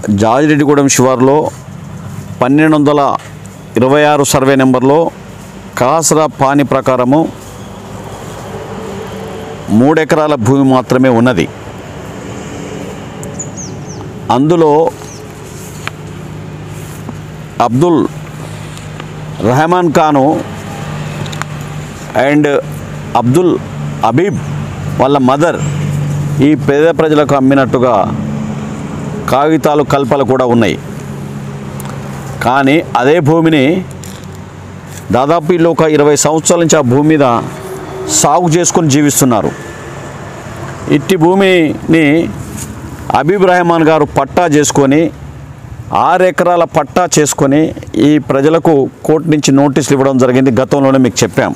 జాజిరెడ్డిగూడెం శివారులో 1226 సర్వే నెంబర్లో కాసరా పాని ప్రకారము 3 ఎకరాల భూమి మాత్రమే ఉన్నది. అందులో అబ్దుల్ రెహమాన్ ఖాను అండ్ అబ్దుల్ హబీబ్ వాళ్ళ మదర్ ఈ పేద ప్రజలకు అమ్మినట్టుగా కాగితాలు కల్పలు కూడా ఉన్నాయి. కానీ అదే భూమిని దాదాపు వీళ్ళు ఒక 20 సంవత్సరాల నుంచి ఆ భూమి మీద సాగు చేసుకొని జీవిస్తున్నారు. ఇట్టి భూమిని హబీబ్ రెహమాన్ గారు పట్టా చేసుకొని 6 ఎకరాల పట్టా చేసుకొని ఈ ప్రజలకు కోర్టు నుంచి నోటీసులు ఇవ్వడం జరిగింది. గతంలోనే మీకు చెప్పాం.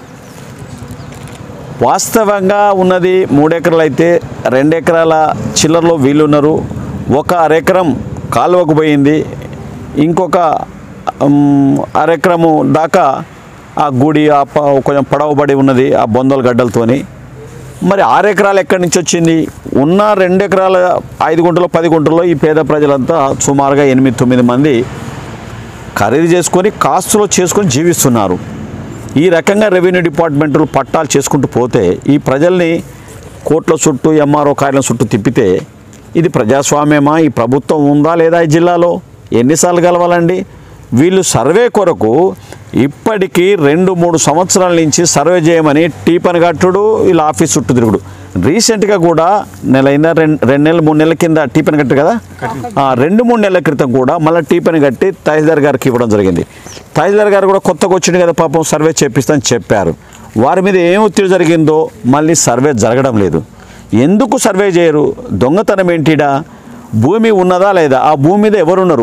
వాస్తవంగా ఉన్నది 3 ఎకరాలు అయితే 2 ఎకరాల చిల్లరలో వీళ్ళు ఉన్నారు. 1 ఎకరం కాలువకు పోయింది. ఇంకొక 1/2 ఎకరము దాకా ఆ గుడి కొంచెం పొడవుబడి ఉన్నది ఆ బొందల గడ్డలతోని. మరి 6 ఎకరాలు ఎక్కడి నుంచి వచ్చింది? ఉన్న 2 ఎకరాల 5 గుంటలు 10 గుంటల్లో ఈ పేద ప్రజలంతా సుమారుగా 8-9 మంది ఖరీదు చేసుకొని కాస్తులో చేసుకొని జీవిస్తున్నారు. ఈ రకంగా రెవెన్యూ డిపార్ట్మెంట్లు పట్టాలు చేసుకుంటూ పోతే ఈ ప్రజల్ని కోట్ల చుట్టూ ఎంఆర్ఓ కార్యాలయం చుట్టూ తిప్పితే ఇది ప్రజాస్వామ్యమా? ఈ ప్రభుత్వం ఉందా లేదా ఈ జిల్లాలో? ఎన్నిసార్లు కలవాలండి? వీళ్ళు సర్వే కొరకు ఇప్పటికీ 2-3 సంవత్సరాల నుంచి సర్వే చేయమని టీపని కట్టుడు, వీళ్ళ ఆఫీస్ చుట్టూ తిరుగుడు. రీసెంట్గా కూడా నెలైందా 2 నెలలు 3 నెలల కింద టీపని కట్టు కదా, 2-3 నెలల క్రితం కూడా మళ్ళీ టీపని కట్టి తహసీల్దార్ గారికి ఇవ్వడం జరిగింది. తహసీల్దార్ గారు కూడా కొత్తగా వచ్చింది కదా పాపం సర్వే చేపిస్తామని చెప్పారు. వారి మీద ఏం ఒత్తిడి జరిగిందో మళ్ళీ సర్వే జరగడం లేదు. ఎందుకు సర్వే చేయరు? దొంగతనం ఏంటిడా? భూమి ఉన్నదా లేదా? ఆ భూమి మీద ఎవరున్నారు?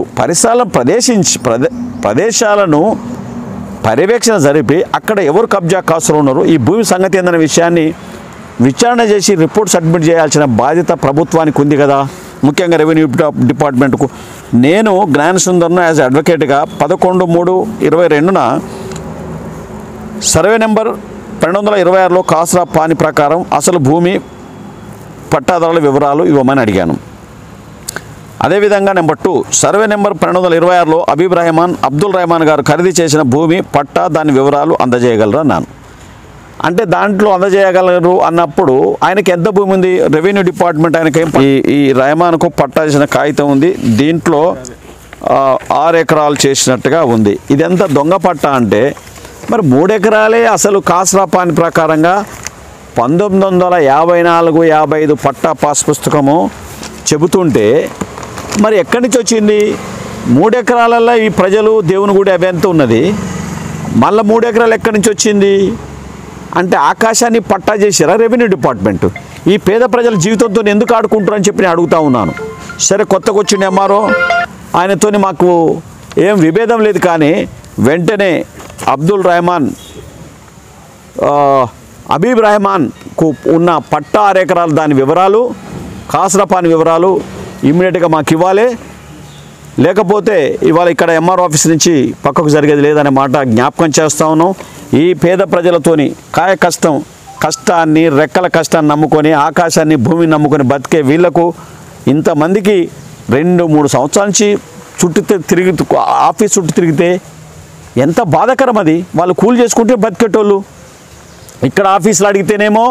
ప్రదేశాలను పర్యవేక్షణ జరిపి అక్కడ ఎవరు కబ్జా కాసులు ఉన్నారు, ఈ భూమి సంగతి ఏందనే విషయాన్ని విచారణ చేసి రిపోర్ట్ సబ్మిట్ చేయాల్సిన బాధ్యత ప్రభుత్వానికి ఉంది కదా, ముఖ్యంగా రెవెన్యూ డిపార్ట్మెంట్కు. నేను జ్ఞాన సుందర్ను యాజ్ అడ్వకేట్గా 11/3/22న సర్వే నెంబర్ 1226లో కాసరా పాని ప్రకారం అసలు భూమి పట్టాదారుల వివరాలు ఇవ్వమని అడిగాను. అదేవిధంగా నెంబర్ 2 సర్వే నెంబర్ 1226లో హబీబ్ రెహమాన్ అబ్దుల్ రెహమాన్ గారు ఖరీదు చేసిన భూమి పట్టా దాని వివరాలు అందజేయగలరు అన్నాను. అంటే దాంట్లో అందజేయగలరు అన్నప్పుడు ఆయనకి ఎంత భూమి ఉంది? రెవెన్యూ డిపార్ట్మెంట్ ఆయనకి ఈ రెహమాన్కు పట్టా చేసిన కాగితం ఉంది. దీంట్లో 6 ఎకరాలు చేసినట్టుగా ఉంది. ఇదెంత దొంగ పట్టా అంటే మరి 3 ఎకరాలే అసలు కాసరా పాని ప్రకారంగా 1954-55 పట్టా పాస్ పుస్తకము చెబుతుంటే మరి ఎక్కడి నుంచి వచ్చింది? 3 ఎకరాలలో ఈ ప్రజలు దేవుని గుడి అవంతా ఉన్నది. మళ్ళీ 3 ఎకరాలు ఎక్కడి నుంచి వచ్చింది అంటే ఆకాశాన్ని పట్టా చేసారా రెవెన్యూ డిపార్ట్మెంట్? ఈ పేద ప్రజల జీవితంతో ఎందుకు ఆడుకుంటారని చెప్పి నేను అడుగుతా ఉన్నాను. సరే కొత్తగా వచ్చిన ఎంఆర్ఓ ఆయనతో మాకు ఏం విభేదం లేదు, కానీ వెంటనే అబ్దుల్ రెహమాన్ హబీబ్ రెహమాన్కు ఉన్న పట్టా 6 ఎకరాలు దాని వివరాలు కాసరా పాని వివరాలు ఇమ్మీడియట్గా మాకు ఇవ్వాలి. లేకపోతే ఇవాళ ఇక్కడ ఎంఆర్ఓ ఆఫీస్ నుంచి పక్కకు జరిగేది లేదనే మాట జ్ఞాపకం చేస్తూ ఉన్నాం. ఈ పేద ప్రజలతోని కష్టాన్ని రెక్కల కష్టాన్ని నమ్ముకొని ఆకాశాన్ని భూమిని నమ్ముకొని బతికే వీళ్లకు ఇంతమందికి 2-3 సంవత్సరాల నుంచి ఆఫీస్ చుట్టూ తిరిగితే ఎంత బాధాకరం అది. వాళ్ళు కూలి చేసుకుంటే బతికేటోళ్ళు. ఇక్కడ ఆఫీసులో అడిగితేనేమో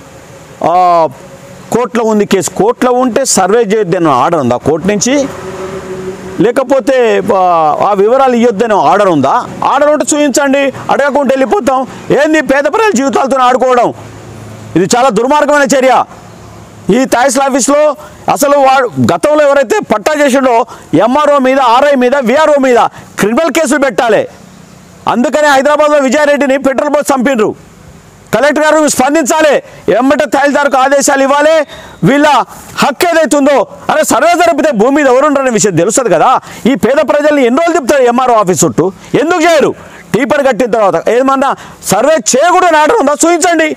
కోర్టులో ఉంది కేసు. కోర్టులో ఉంటే సర్వే చేయొద్దని ఆర్డర్ ఉందా కోర్టు నుంచి? లేకపోతే ఆ వివరాలు ఇవ్వొద్దని ఆర్డర్ ఉందా? ఆర్డర్ ఉంటే చూపించండి, అడగకుండా వెళ్ళిపోతాం. ఏంది పేద ప్రజల జీవితాలతో ఆడుకోవడం? ఇది చాలా దుర్మార్గమైన చర్య. ఈ తహసీల్ ఆఫీస్లో అసలు వాడు గతంలో ఎవరైతే పట్టా చేసిండో ఎంఆర్ఓ మీద, ఆర్ఐ మీద, విఆర్ఓ మీద క్రిమినల్ కేసులు పెట్టాలి. అందుకనే హైదరాబాద్లో విజయారెడ్డిని పెట్రోల్ పోసి చంపిండ్రు. కలెక్టర్ గారు స్పందించాలి, ఎమ్మట తహసీల్దార్కు ఆదేశాలు ఇవ్వాలి. వీళ్ళ హక్కు ఏదైతుందో అరే సర్వే జరిపితే భూమి మీద ఎవరుంటారనే విషయం తెలుస్తుంది కదా. ఈ పేద ప్రజల్ని ఎన్ని రోజులు తిప్పుతారు ఎంఆర్ఓ ఆఫీస్ చుట్టూ? ఎందుకు చేయరు? టీపర్ కట్టిన తర్వాత ఏమన్నా సర్వే చేయకూడదని ఆర్డర్ ఉందా? చూపించండి.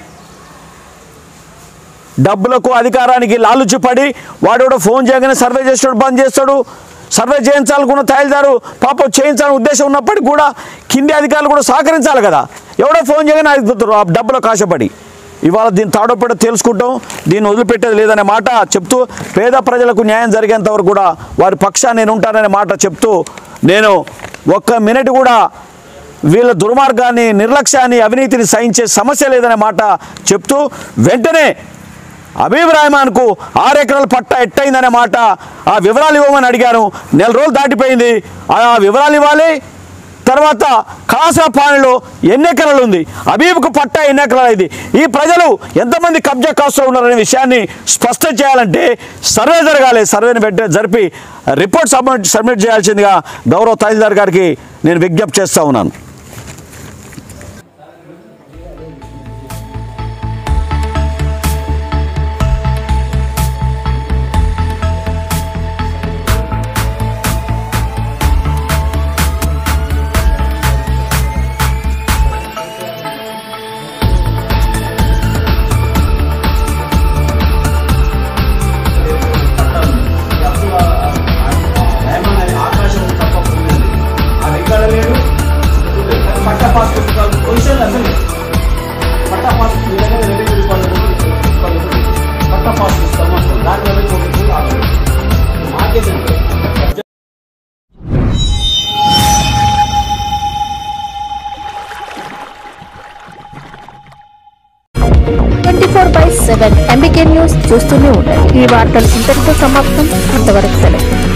డబ్బులకు అధికారానికి లాలుచి పడి వాడు కూడా ఫోన్ చేయగానే సర్వే చేస్తాడు, బంద్ చేస్తాడు. సర్వే చేయించాలనుకున్న తహసీల్దారు పాపం చేయించాలని ఉద్దేశం ఉన్నప్పటికీ కూడా కింది అధికారులు కూడా సహకరించాలి కదా. ఎవడో ఫోన్ చేయగానే అయిపోతారు డబ్బులకు ఆశపడి. ఇవాళ దీన్ని తాడోపేట తెలుసుకుంటాం, దీన్ని వదిలిపెట్టేది లేదనే మాట చెప్తూ, పేద ప్రజలకు న్యాయం జరిగేంత వరకు కూడా వారి పక్షాన్ని నేను ఉంటాననే మాట చెప్తూ, నేను ఒక్క మినిట్ కూడా వీళ్ళ దుర్మార్గాన్ని, నిర్లక్ష్యాన్ని, అవినీతిని సహించే సమస్య లేదనే మాట చెప్తూ, వెంటనే హబీబ్ రెహమాన్కు 6 ఎకరాల పట్టా ఎట్టయిందనే మాట ఆ వివరాలు ఇవ్వమని అడిగాను. నెల రోజులు దాటిపోయింది, ఆ వివరాలు ఇవ్వాలి. తర్వాత కాసాపానిలో ఎన్ని ఎకరాలు ఉంది, హబీబ్కు పట్టా ఎన్ని ఎకరాలు అయింది, ఈ ప్రజలు ఎంతమంది కబ్జా కాస్ట్లో ఉన్నారనే విషయాన్ని స్పష్టం చేయాలంటే సర్వే జరగాలి. సర్వేని జరిపి రిపోర్ట్ సబ్మిట్ చేయాల్సిందిగా గౌరవ తహసీల్దార్ గారికి నేను విజ్ఞప్తి చేస్తూ ఉన్నాను. MBK న్యూస్ చూస్తూనే ఉండండి. ఈ వార్తలు ఇంతటితో సమాప్తం. అంతవరకు సెలవు.